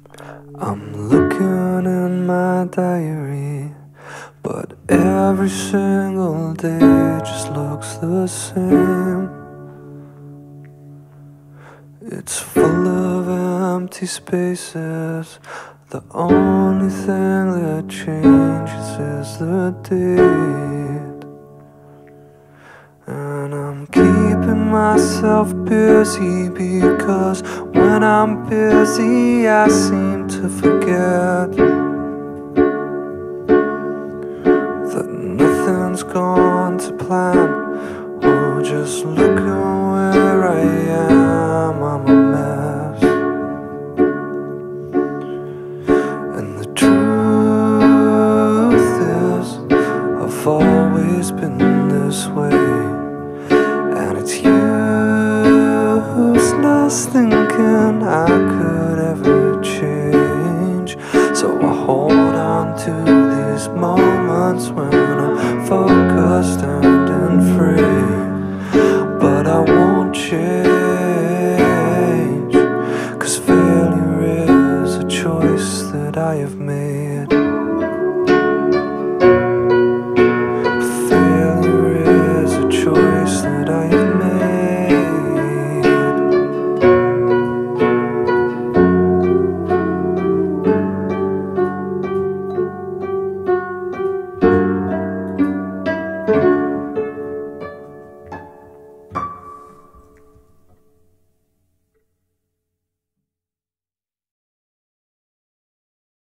I'm looking in my diary, but every single day just looks the same. It's full of empty spaces. The only thing that changes is the date. And I'm keeping myself busy because when I'm busy I seem to forget that nothing's gone to plan. Oh, just look around.